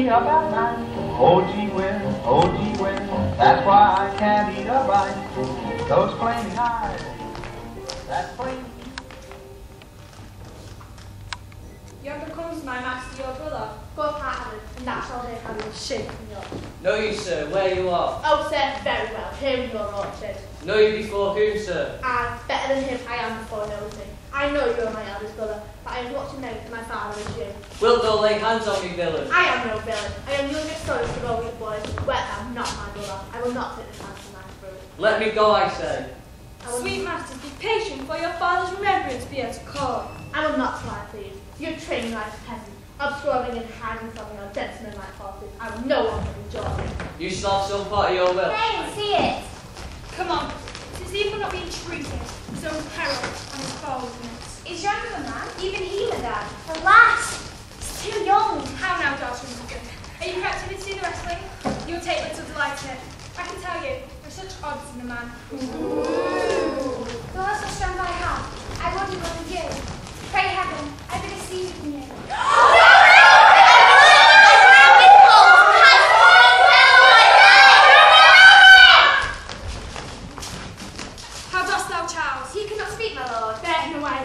Up at night, oh gee whiz, that's why I can't eat a bite. Those flaming eyes, that flame. Yonder comes my master, your brother. Go up, Adam, and that's all they have is shaking me up. Know you, sir, where you are? Oh, sir, very well. Here in your orchard. Know you before whom, sir? And better than him, I am before nosing. I know you are my eldest brother, but I am not to know that my father is you. Wilt thou lay hands on me, villain? I am no villain. I am youngest son of all your boys. Wert thou not my brother, I will not take the chance of my throat. Let me go, I say. Sweet masters, be patient, for your father's remembrance be at a call. I will not fly, please. You're training like a peasant, obscuring and hiding from your gentleman-like forces. I will no longer enjoy. You shall have some part of your will. Hey, see it. Come on. It is even not being treated, so peril and boldness. He's younger than man. Even he, madame. Alas, he's too young. How now, daughter of Morgan? Are you captivity in the wrestling? You will take little delight in it. I can tell you, there are such odds in the man. Ooh. Though that's the strength I have, I wonder whether you. Pray heaven, I beg a seed from you. How dost thou, Charles? He cannot speak, my lord. Bear him away.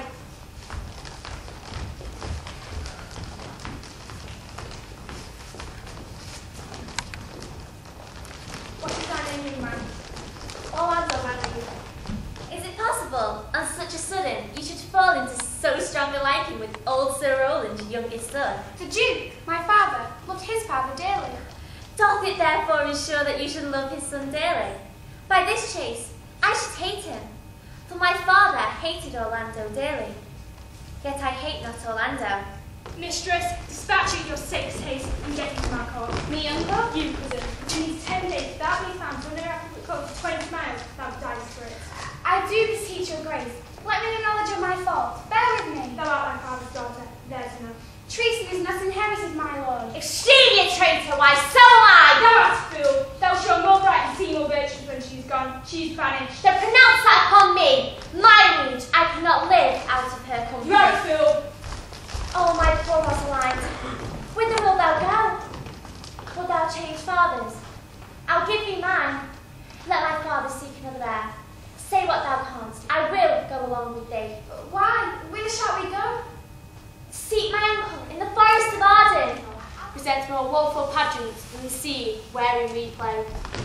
What is thy name, young man? Orlando, my lady. Is it possible, on such a sudden, you should fall into so strong a liking with old Sir Rowland, your youngest son? The Duke, my father, loved his father dearly. Doth it therefore ensure that you should love his son dearly? By this chase, I should hate him. For my father hated Orlando dearly. Yet I hate not Orlando. Mistress, dispatch it your safe haste and get into my court. Me, uncle? You, cousin. Within these 10 days, thou be found running around the court for 20 miles, thou diest for it. I do beseech your grace. Let me know knowledge of my fault. Bear with me. Thou art my father's daughter. There's enough. Treason is not inherited, my lord. If she be a traitor, why so am I! Thou art a fool. Thou shalt more bright and see more virtues when she's gone. She's banished. Then pronounce that upon me, my liege. I cannot live out of her company. You're a fool. Oh, my poor Rosalind, whither wilt thou go? Wilt thou change fathers? I'll give thee mine. Let my father seek another heir. Say what thou canst. I will go along with thee. Why? Whither shall we go? Seek my uncle in the forest of Arden. Present more woeful pageants than the sea wherein we play.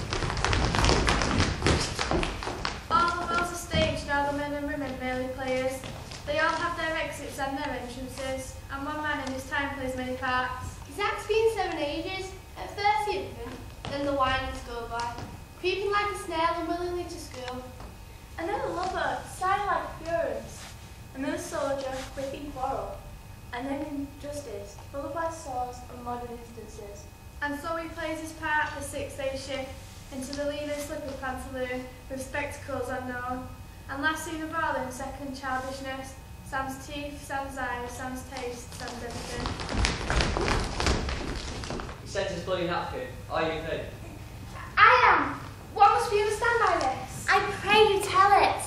All the world's a stage, now the men and women merely players. They all have their exits and their entrances, and one man in his time plays many parts. His acts being 7 ages, at first the infant, then the windings go by, creeping like a snail unwillingly to school. And then a lover, silent like furious, and then a soldier, quick quarrel, and then injustice, followed by swords and modern instances. And so he plays his part the 6-day shift into the leader slipper pantaloon with spectacles unknown. And last seen of all in second childishness, Sam's teeth, Sam's eyes, Sam's taste, Sam's everything. He sent his bloody napkin. Are you hid? I am. What must we understand by this? I pray you tell it.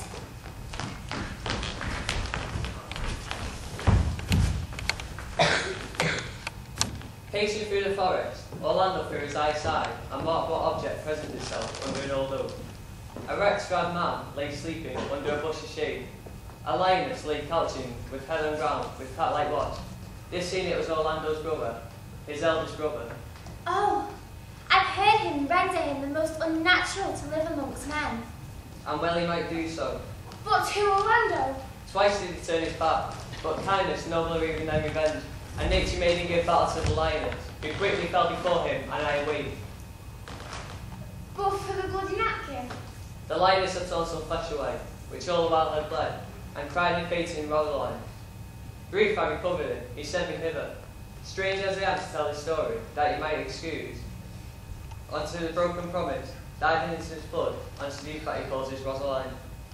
Pacing through the forest, Orlando threw his eyes aside and marked what object presented itself under an old oak. A wrecked grand man lay sleeping under a bush of shade. A lioness lay couching with head on ground with cat-like watch. This scene it was Orlando's brother, his eldest brother. Oh, I've heard him render him the most unnatural to live amongst men. And well he might do so. But to Orlando? Twice did he turn his back, but kindness nobler even than revenge, and nature made him give battle to the lioness, who quickly fell before him, and I away. But for the bloody napkin? The lioness had torn some flesh away, which all the while had bled, and cried in fainting Rosaline. Brief I recovered it, he sent me hither. Strange as I am to tell his story, that he might excuse. Unto the broken promise, diving into his blood, unto the youth that he calls his Rosaline.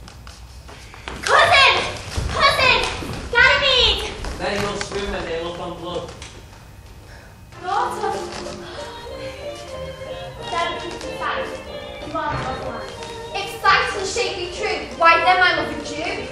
Cousin! Cousin! Ganymede! Many will swoon when they look on blood. Daughter! Don't keep the sight. You are Rosalind. If sight and shape be true, why then my love a Jew?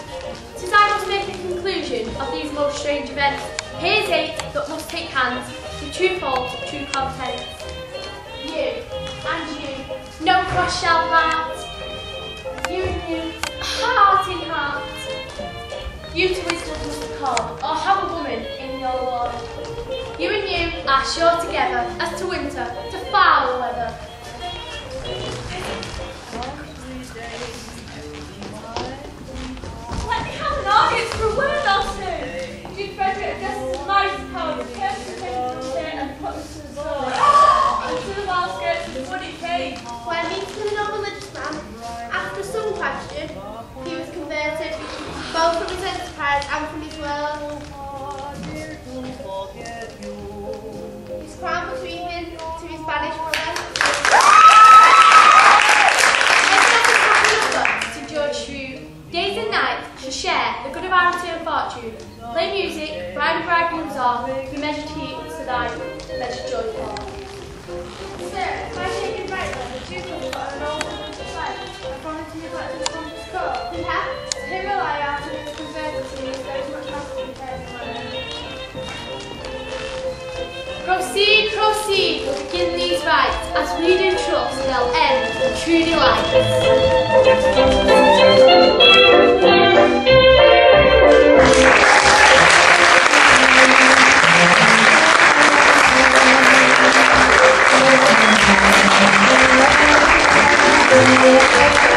Since I must make a conclusion of these most strange events, here's 8 that must take hands with true faults, true content. You and you, no cross shall part. You and you, heart in heart. You to wisdom must call, or have a woman in your ward. You and you are sure together, as to winter, to foul weather. Let me have an audience for a word or two. Duke Frederick addresses his mighty power, curses the taken from state and put us to the sword. And to the wild skirts of the woody cave. When meeting with a non-religious man, after some question, he was converted, both from his enterprise and from his world. His crown was weeping to his banished brother. To George Shrew, days and nights shall share the good of our return fortune. Play music, bride and bridegrooms all, we measured heaps to thy measured joy fall. Sir, if I take it right, then the Duke will put an old woman to fight. I promise to neglect the compass code. He had Him will I after his converted to me, there is much less compared to my own. Proceed, proceed, we'll begin these rites, as we do trust they'll end in true delight.